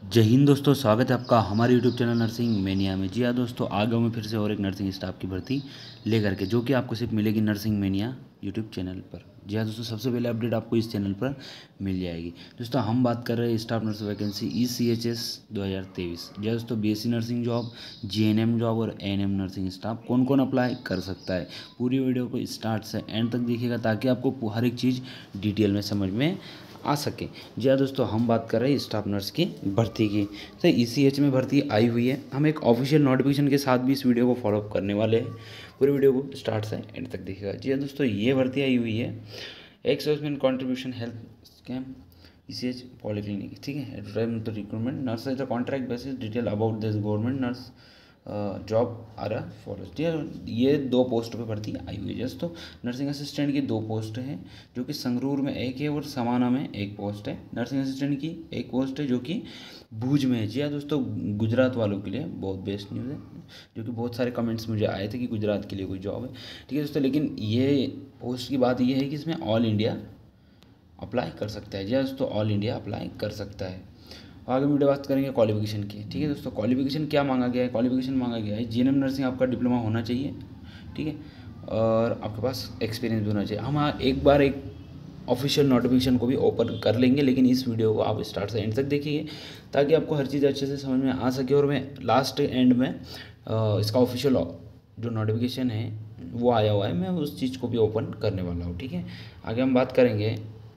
जय हिंद दोस्तों, स्वागत है आपका हमारे यूट्यूब चैनल नर्सिंग मेनिया में। जी हाँ दोस्तों, आ गया मैं फिर से और एक नर्सिंग स्टाफ की भर्ती लेकर के, जो कि आपको सिर्फ मिलेगी नर्सिंग मेनिया यूट्यूब चैनल पर। जी हाँ दोस्तों, सबसे पहले अपडेट आपको इस चैनल पर मिल जाएगी। दोस्तों हम बात कर रहे हैं स्टाफ नर्स वैकेंसी ECHS 2023। जी हाँ दोस्तों, BSc nursing job, GNM job और ANM नर्सिंग स्टाफ कौन कौन अप्लाई कर सकता है। पूरी वीडियो को स्टार्ट से एंड तक देखिएगा ताकि आपको हर एक चीज़ डिटेल में समझ में आ सके। जी हाँ दोस्तों, हम बात कर रहे हैं स्टाफ नर्स की भर्ती की। तो ECH में भर्ती आई हुई है। हम एक ऑफिशियल नोटिफिकेशन के साथ भी इस वीडियो को फॉलोअप करने वाले हैं। पूरे वीडियो को स्टार्ट से एंड तक देखिएगा। जी हाँ दोस्तों, ये भर्ती आई हुई है ex serviceman contribution health scam ECH polyclinic, ठीक है। Advertisement recruitment nurse as a contract basis, detail about this government nurse job are follows. ये 2 पोस्ट पे भर्ती आई हुई है। जस्ट तो नर्सिंग असिस्टेंट की 2 पोस्ट हैं, जो कि संगरूर में एक है और समाना में एक पोस्ट है। नर्सिंग असिस्टेंट की एक पोस्ट है जो कि भूज में है। जी हाँ दोस्तों, गुजरात वालों के लिए बहुत बेस्ट न्यूज़ है, जो कि बहुत सारे कमेंट्स मुझे आए थे कि गुजरात के लिए कोई जॉब है, ठीक है दोस्तों। लेकिन ये पोस्ट की बात ये है कि इसमें ऑल इंडिया अप्लाई कर सकता है। जी हाँ दोस्तों, ऑल इंडिया अप्लाई कर सकता है। आगे वीडियो बात करेंगे क्वालिफिकेशन की, ठीक है दोस्तों। क्वालिफिकेशन क्या मांगा गया है? क्वालिफिकेशन मांगा गया है GNM नर्सिंग आपका डिप्लोमा होना चाहिए, ठीक है, और आपके पास एक्सपीरियंस भी होना चाहिए। हम एक बार एक ऑफिशियल नोटिफिकेशन को भी ओपन कर लेंगे, लेकिन इस वीडियो को आप स्टार्ट से एंड तक देखिए ताकि आपको हर चीज़ अच्छे से समझ में आ सके। और मैं लास्ट एंड में इसका ऑफिशियल जो नोटिफिकेशन है वो आया हुआ है, मैं उस चीज़ को भी ओपन करने वाला हूँ, ठीक है। आगे हम बात करेंगे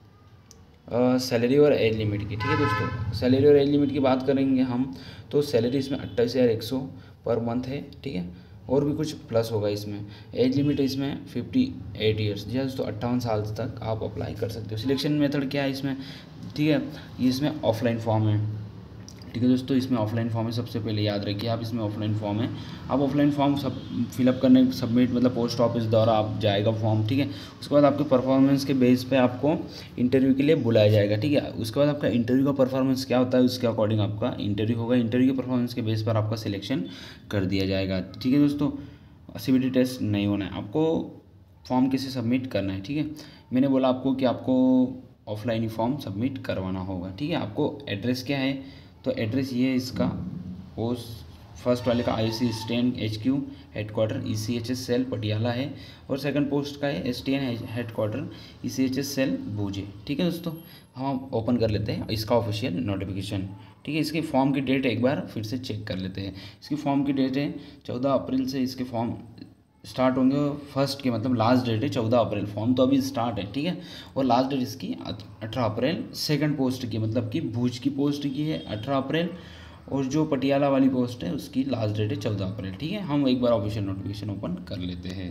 सैलरी और एज लिमिट की, ठीक है दोस्तों। सैलरी और एज लिमिट की बात करेंगे हम, तो सैलरी इसमें 28,100 पर मंथ है, ठीक है, और भी कुछ प्लस होगा इसमें। एज लिमिट इसमें 58 ईयर्स, जी दोस्तों 58 साल तक आप अप्लाई कर सकते हो। सिलेक्शन मेथड क्या है इसमें, ठीक है, ये इसमें ऑफलाइन फॉर्म है, ठीक है दोस्तों। इसमें ऑफलाइन फॉर्म है, सबसे पहले याद रखिए आप, इसमें ऑफलाइन फॉर्म है। आप ऑफलाइन फॉर्म सब फिलअप करने सबमिट मतलब पोस्ट ऑफिस द्वारा आप जाएगा फॉर्म, ठीक है। उसके बाद आपके परफॉर्मेंस के बेस पे आपको इंटरव्यू के लिए बुलाया जाएगा, ठीक है। उसके बाद आपका इंटरव्यू का परफॉर्मेंस क्या होता है उसके अकॉर्डिंग आपका इंटरव्यू होगा। इंटरव्यू के परफॉर्मेंस के बेस पर आपका सिलेक्शन कर दिया जाएगा, ठीक है दोस्तों। CBT टेस्ट नहीं होना है आपको, फॉर्म कैसे सबमिट करना है, ठीक है। मैंने बोला आपको कि आपको ऑफलाइन ही फॉर्म सबमिट करवाना होगा, ठीक है। आपको एड्रेस क्या है, तो एड्रेस ये है इसका, वो फर्स्ट वाले का IC stand HQ headquarter ECHS cell Patiala है, और सेकंड पोस्ट का है STN हेडक्वार्टर ECHS सेल भूजे, ठीक है दोस्तों। हम ओपन कर लेते हैं इसका ऑफिशियल नोटिफिकेशन, ठीक है। इसकी फॉर्म की डेट एक बार फिर से चेक कर लेते हैं। इसकी फॉर्म की डेट है 14 अप्रैल से इसके फॉर्म स्टार्ट होंगे। फर्स्ट के मतलब लास्ट डेट है 14 अप्रैल, फॉर्म तो अभी स्टार्ट है, ठीक है। और लास्ट डेट इसकी 18 अप्रैल। सेकंड पोस्ट की मतलब कि भुज की पोस्ट की है 18 अप्रैल, और जो पटियाला वाली पोस्ट है उसकी लास्ट डेट है 14 अप्रैल, ठीक है। हम एक बार ऑफिशियल नोटिफिकेशन ओपन कर लेते हैं,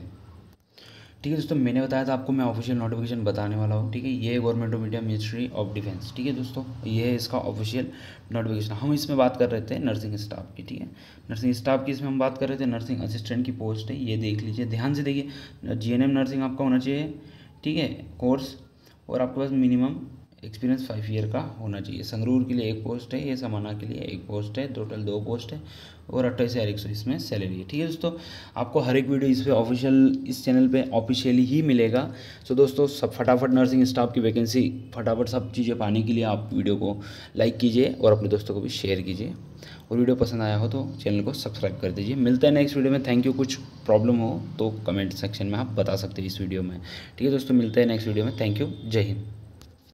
ठीक है दोस्तों। मैंने बताया था आपको मैं ऑफिशियल नोटिफिकेशन बताने वाला हूँ, ठीक है। ये government of India ministry of defence, ठीक है दोस्तों, ये है इसका ऑफिशियल नोटिफिकेशन। हम इसमें बात कर रहे थे नर्सिंग स्टाफ की, ठीक है। नर्सिंग स्टाफ की इसमें हम बात कर रहे थे, नर्सिंग असिस्टेंट की पोस्ट है, ये देख लीजिए, ध्यान से देखिए। GNM नर्सिंग आपका होना चाहिए, ठीक है, कोर्स, और आपके पास मिनिमम एक्सपीरियंस 5 ईयर का होना चाहिए। संगरूर के लिए एक पोस्ट है, ये समाना के लिए एक पोस्ट है, टोटल 2 पोस्ट है, और 28,100 इसमें सैलरी है, ठीक है दोस्तों। आपको हर एक वीडियो इस पे ऑफिशियल इस चैनल पे ऑफिशियली ही मिलेगा। सो दोस्तों, सब फटाफट नर्सिंग स्टाफ की वैकेंसी फटाफट सब चीज़ें पाने के लिए आप वीडियो को लाइक कीजिए और अपने दोस्तों को भी शेयर कीजिए, और वीडियो पसंद आया हो तो चैनल को सब्सक्राइब कर दीजिए। मिलता है नेक्स्ट वीडियो में। Thank you. कुछ प्रॉब्लम हो तो कमेंट सेक्शन में आप बता सकते हैं इस वीडियो में, ठीक है दोस्तों। मिलते हैं नेक्स्ट वीडियो में। Thank you. जय हिंद।